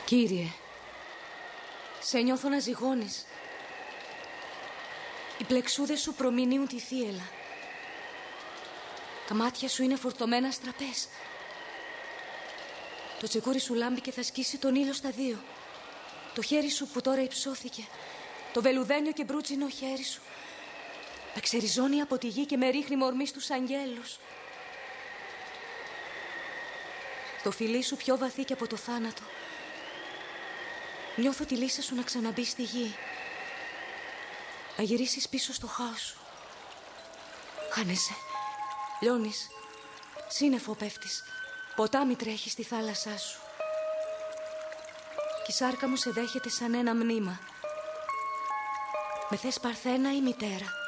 Κύριε, σε νιώθω να ζυγώνεις. Οι πλεξούδες σου προμηνύουν τη θύελλα. Τα μάτια σου είναι φορτωμένα στραπές. Το τσεκούρι σου λάμπει και θα σκίσει τον ήλιο στα δύο. Το χέρι σου που τώρα υψώθηκε, το βελουδένιο και μπρούτσινο χέρι σου, με ξεριζώνει από τη γη και με ρίχνει μορμή στους αγγέλους. Το φιλί σου πιο βαθύ και από το θάνατο. Νιώθω τη λύσα σου να ξαναμπεί στη γη. Να γυρίσεις πίσω στο χάος σου. Χάνεσαι, λιώνεις, σύννεφο πέφτεις, ποτάμι τρέχει στη θάλασσά σου. Κι η σάρκα μου σε δέχεται σαν ένα μνήμα. Με θες παρθένα ή μητέρα?